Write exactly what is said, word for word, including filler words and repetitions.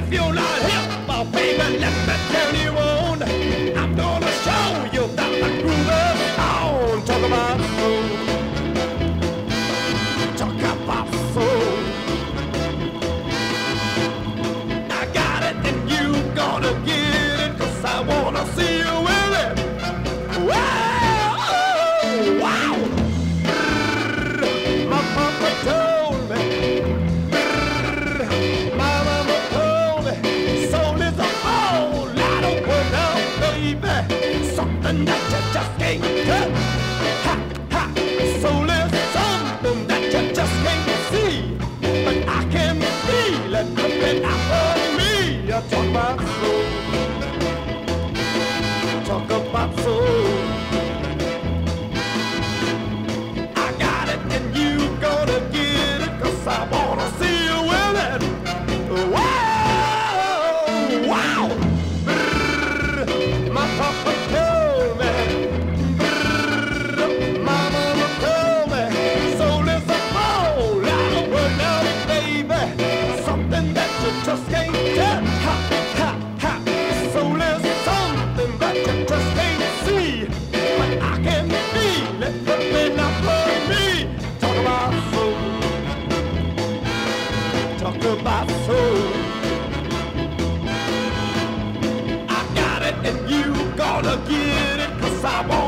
if you're not hip, well, baby, let me turn you on. I'm gonna show you that the groove is on. Talk about soul. Talk about soul. I got it and you gonna get it, 'cause I wanna see you with it. Wow, oh, wow. My papa told me, my mama told me, soul is a whole lot of work out, baby. Something that you just can't touch. Ha, ha. Soul is something that you just can't see, but I can feel it coming out of me. You talk about soul. Talk about soul. I got it and you gonna get it, 'cause I wanna see you with it. Wow, wow. Brrr, my papa told me, brrr, my mama told me, soul is a whole lot of work now, baby. Something that you just can't touch. Ha, ha, ha. Soul is something that you just can't see, but I can feel it coming up on me. Talk about soul. Talk about soul. I got it and you gonna get it, 'cause I want